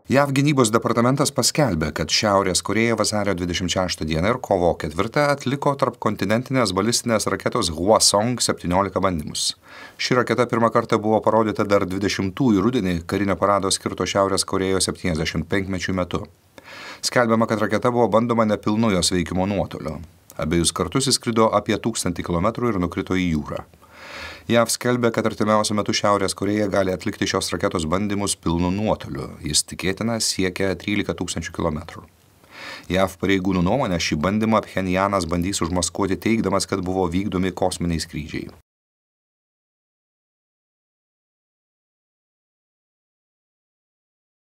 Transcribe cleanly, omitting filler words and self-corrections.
JAV gynybos departamentas paskelbė, kad Šiaurės Korėja vasario 26 dieną ir kovo 4 atliko tarpkontinentinės balistinės raketos Hwasong 17 bandymus. Ši raketa pirmą kartą buvo parodyta dar 20-ųjų rudenį karinio parado skirto Šiaurės Korėjos 75-mečių metu. Skelbiama, kad raketa buvo bandoma nepilnu jos veikimo nuotoliu. Abiejus kartus įskrido apie 1000 km ir nukrito į jūrą. JAV skelbia, kad artimiausiu metu Šiaurės Korėja gali atlikti šios raketos bandymus pilnu nuotoliu. Jis tikėtina siekia 13 000 km. JAV pareigūnų nuomonę šį bandymą Pchenjanas bandys užmaskuoti teigdamas, kad buvo vykdomi kosminiai skrydžiai.